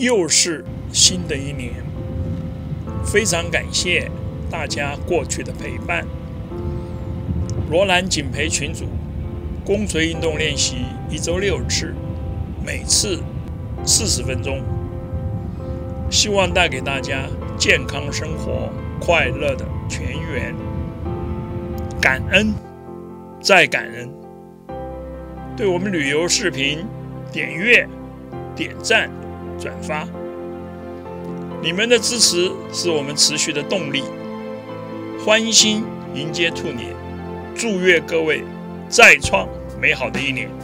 又是新的一年，非常感谢大家过去的陪伴。罗兰锦培群组弓锤运动练习1周6次，每次40分钟，希望带给大家健康生活、快乐的泉源。感恩，再感恩，对我们旅游视频点阅、点赞、转发，你们的支持是我们持续的动力。欢欣迎接兔年，祝愿各位再创美好的一年。